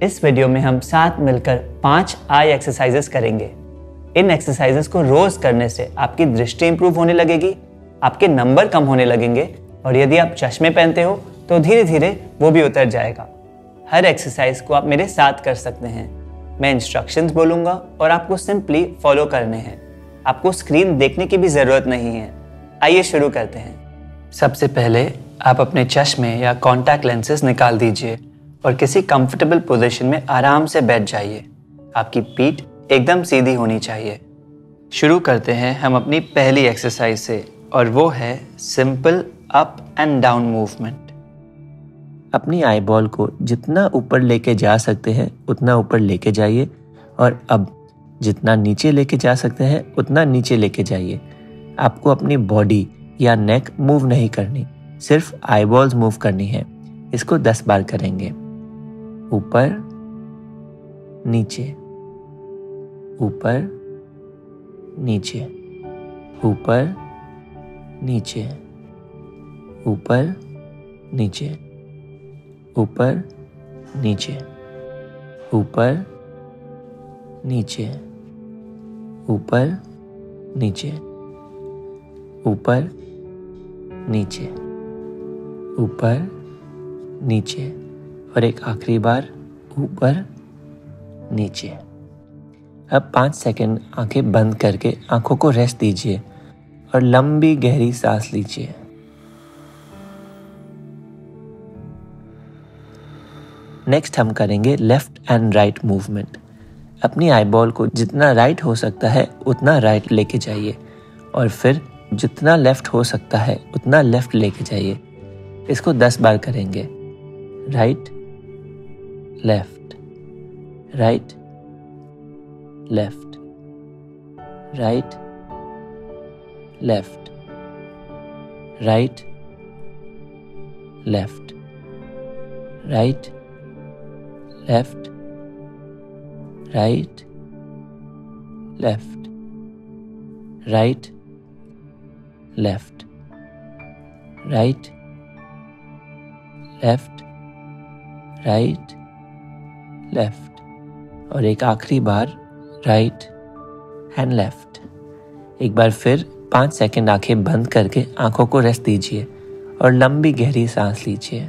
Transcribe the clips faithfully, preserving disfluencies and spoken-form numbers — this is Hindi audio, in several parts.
इस वीडियो में हम साथ मिलकर पांच आई एक्सरसाइजेस करेंगे। इन एक्सरसाइजेस को रोज करने से आपकी दृष्टि इंप्रूव होने लगेगी, आपके नंबर कम होने लगेंगे और यदि आप चश्मे पहनते हो तो धीरे धीरे वो भी उतर जाएगा। हर एक्सरसाइज को आप मेरे साथ कर सकते हैं। मैं इंस्ट्रक्शंस बोलूँगा और आपको सिंपली फॉलो करने हैं। आपको स्क्रीन देखने की भी ज़रूरत नहीं है। आइए शुरू करते हैं। सबसे पहले आप अपने चश्मे या कॉन्टैक्ट लेंसेज निकाल दीजिए और किसी कंफर्टेबल पोजीशन में आराम से बैठ जाइए। आपकी पीठ एकदम सीधी होनी चाहिए। शुरू करते हैं हम अपनी पहली एक्सरसाइज से और वो है simple up and down movement. अपनी आई बॉल को जितना ऊपर लेके जा सकते हैं उतना ऊपर लेके जाइए और अब जितना नीचे लेके जा सकते हैं उतना नीचे लेके जाइए। आपको अपनी बॉडी या नेक मूव नहीं करनी, सिर्फ आई बॉल्स मूव करनी है। इसको दस बार करेंगे। ऊपर नीचे, ऊपर नीचे, ऊपर नीचे, ऊपर नीचे, ऊपर नीचे, ऊपर नीचे, ऊपर नीचे, ऊपर नीचे, ऊपर नीचे और एक आखिरी बार ऊपर नीचे। अब पाँच सेकंड आंखें बंद करके आंखों को रेस्ट दीजिए और लंबी गहरी सांस लीजिए। नेक्स्ट हम करेंगे लेफ्ट एंड राइट मूवमेंट। अपनी आई बॉल को जितना राइट हो सकता है उतना राइट लेके जाइए और फिर जितना लेफ्ट हो सकता है उतना लेफ्ट लेके जाइए। इसको दस बार करेंगे। Right left, right left, right left, right left, right left, right left, right left, right left, right left और एक आखिरी बार राइट एंड लेफ्ट। एक बार फिर पाँच सेकंड आंखें बंद करके आंखों को रेस्ट दीजिए और लंबी गहरी सांस लीजिए।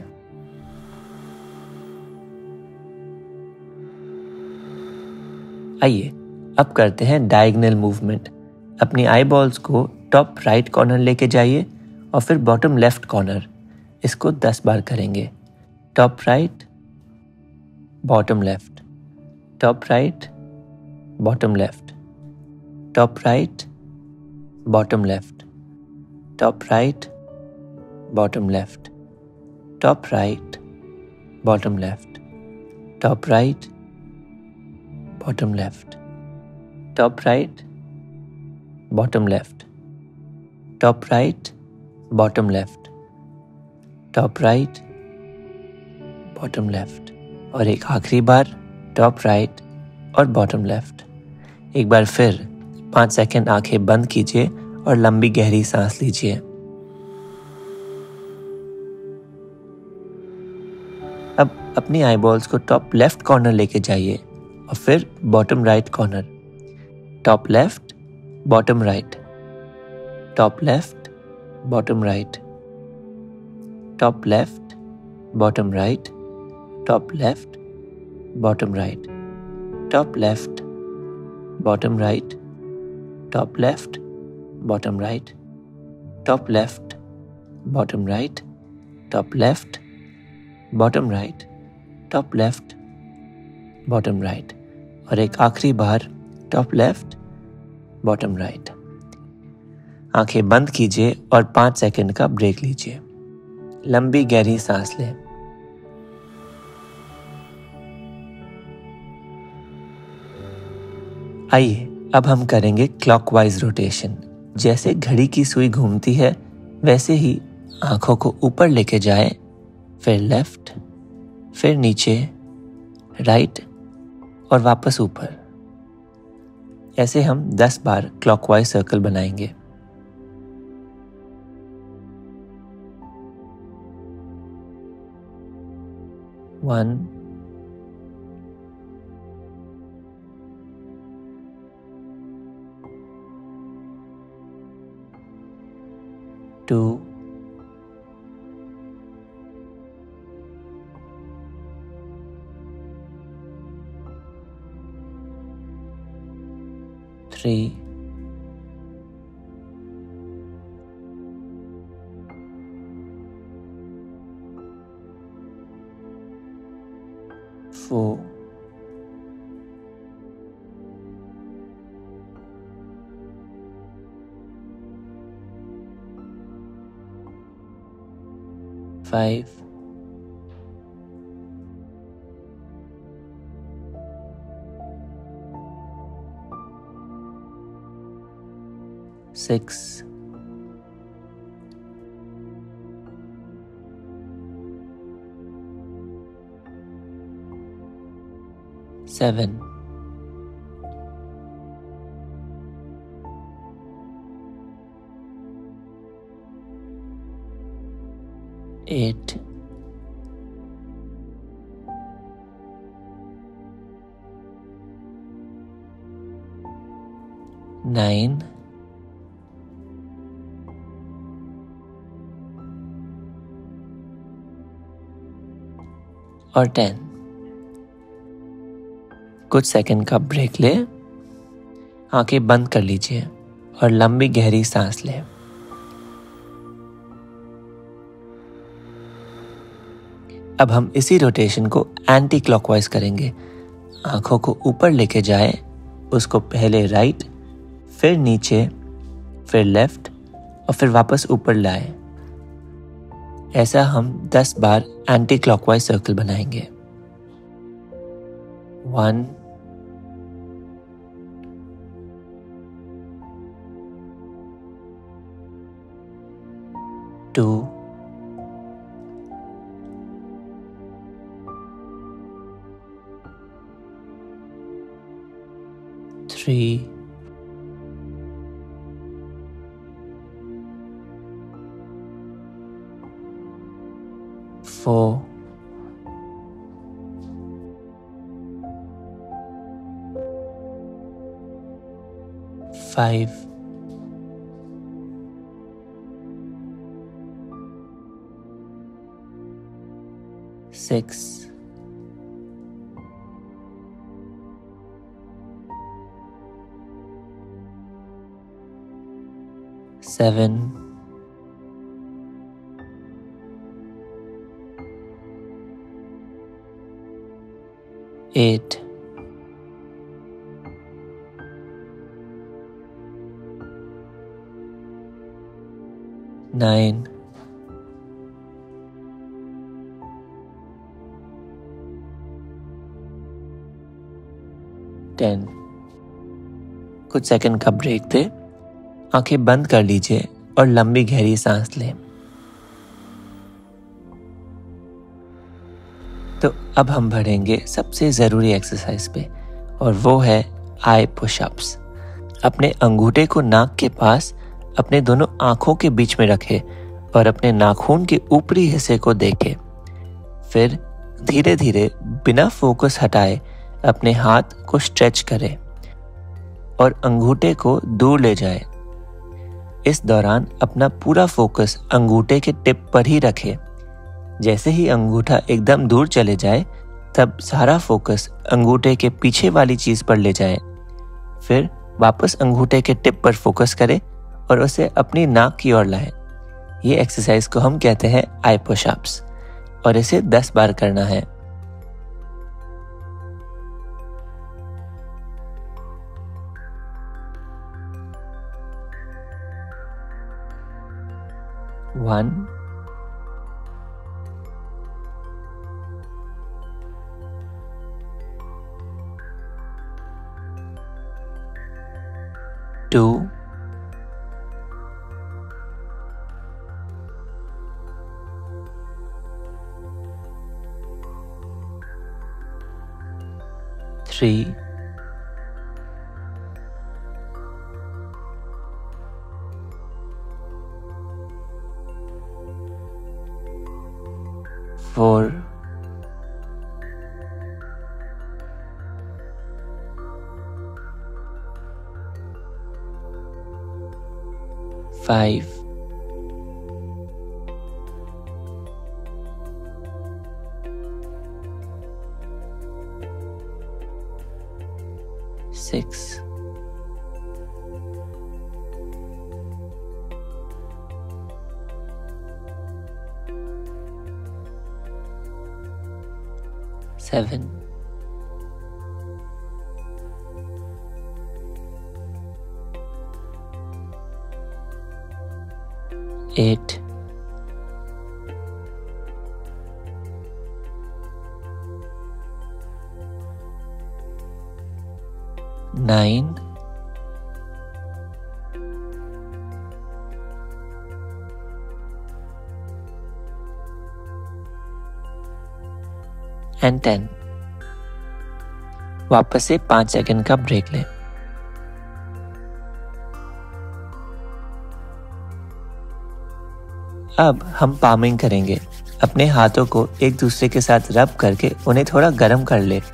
आइए अब करते हैं डायगोनल मूवमेंट। अपनी आई बॉल्स को टॉप राइट कॉर्नर लेके जाइए और फिर बॉटम लेफ्ट कॉर्नर। इसको दस बार करेंगे। Top right, bottom left, top right, bottom left, top right, bottom left, top right, bottom left, top right, bottom left, top right, bottom left, top right, bottom left, top right, bottom left, top right, bottom left और एक आखिरी बार टॉप राइट और बॉटम लेफ्ट। एक बार फिर पाँच सेकंड आंखें बंद कीजिए और लंबी गहरी सांस लीजिए। अब अपनी आई बॉल्स को टॉप लेफ्ट कॉर्नर लेके जाइए और फिर bottom right corner. Top left, bottom right, top left, bottom right, top left, bottom right, top left, bottom right, top left, bottom right, top left, bottom right, top left, bottom right, top left, bottom right, top left, bottom right और एक आखिरी बार टॉप लेफ्ट, बॉटम राइट। आंखें बंद कीजिए और पाँच सेकंड का ब्रेक लीजिए। लंबी गहरी सांस लें। आइए अब हम करेंगे क्लॉकवाइज रोटेशन। जैसे घड़ी की सुई घूमती है वैसे ही आंखों को ऊपर लेके जाएं, फिर लेफ्ट, फिर नीचे, राइट और वापस ऊपर। ऐसे हम दस बार क्लॉकवाइज सर्कल बनाएंगे। One, two, three, four, five, six, seven, eight, nine, और टेन। कुछ सेकंड का ब्रेक ले, आंखें बंद कर लीजिए और लंबी गहरी सांस लें। अब हम इसी रोटेशन को एंटी क्लॉकवाइज करेंगे। आंखों को ऊपर लेके जाए, उसको पहले राइट, फिर नीचे, फिर लेफ्ट और फिर वापस ऊपर लाए। ऐसा हम दस बार एंटी क्लॉकवाइज सर्कल बनाएंगे। One, two, three, four, five, six, seven, eight, nine, ten. कुछ सेकंड का ब्रेक दे, आंखें बंद कर लीजिए और लंबी गहरी सांस लें। तो अब हम बढ़ेंगे सबसे ज़रूरी एक्सरसाइज पे, और वो है आई पुशअप्स। अपने अंगूठे को नाक के पास अपने दोनों आंखों के बीच में रखें और अपने नाखून के ऊपरी हिस्से को देखें। फिर धीरे धीरे बिना फोकस हटाए अपने हाथ को स्ट्रेच करें और अंगूठे को दूर ले जाएं। इस दौरान अपना पूरा फोकस अंगूठे के टिप पर ही रखें। जैसे ही अंगूठा एकदम दूर चले जाए, तब सारा फोकस अंगूठे के पीछे वाली चीज पर ले जाएं। फिर वापस अंगूठे के टिप पर फोकस करें और उसे अपनी नाक की ओर लाएं। ये एक्सरसाइज को हम कहते हैं आई पुशअप्स, और इसे दस बार करना है। One, two, three, four, five, six, seven, eight, nine, and ten. वापस से पांच सेकंड का ब्रेक लें। अब हम पामिंग करेंगे। अपने हाथों को एक दूसरे के साथ रब करके उन्हें थोड़ा गर्म कर ले।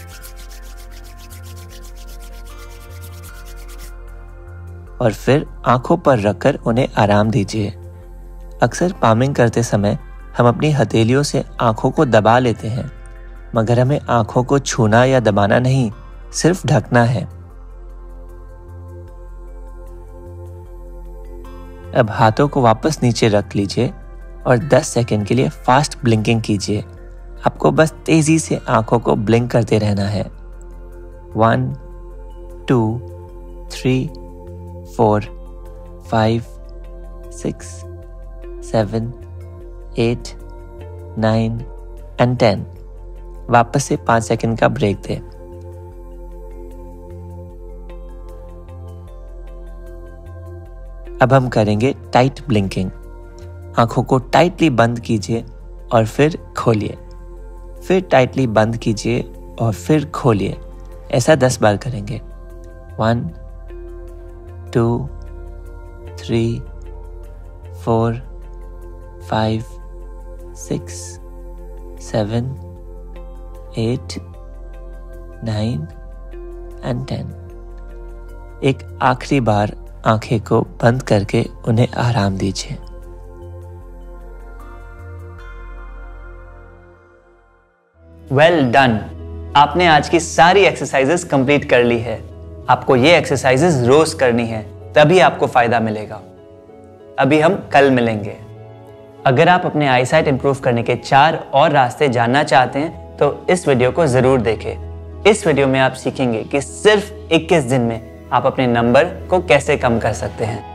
और फिर आंखों पर रखकर उन्हें आराम दीजिए। अक्सर पामिंग करते समय हम अपनी हथेलियों से आंखों को दबा लेते हैं, मगर हमें आंखों को छूना या दबाना नहीं, सिर्फ ढकना है। अब हाथों को वापस नीचे रख लीजिए और दस सेकंड के लिए फास्ट ब्लिंकिंग कीजिए। आपको बस तेजी से आंखों को ब्लिंक करते रहना है। One, two, three, four, five, six, seven, eight, nine and ten. वापस से पांच सेकंड का ब्रेक दें। अब हम करेंगे टाइट ब्लिंकिंग। आंखों को टाइटली बंद कीजिए और फिर खोलिए, फिर टाइटली बंद कीजिए और फिर खोलिए। ऐसा दस बार करेंगे। One, two, three, four, five, six, seven, eight, nine and ten. एक आखिरी बार आंखें को बंद करके उन्हें आराम दीजिए। Well done. आपने आज की सारी एक्सरसाइजेस कंप्लीट कर ली है। आपको ये एक्सरसाइजेस रोज करनी है, तभी आपको फायदा मिलेगा। अभी हम कल मिलेंगे। अगर आप अपने आईसाइट इंप्रूव करने के चार और रास्ते जानना चाहते हैं तो इस वीडियो को जरूर देखें। इस वीडियो में आप सीखेंगे कि सिर्फ इक्कीस दिन में आप अपने नंबर को कैसे कम कर सकते हैं।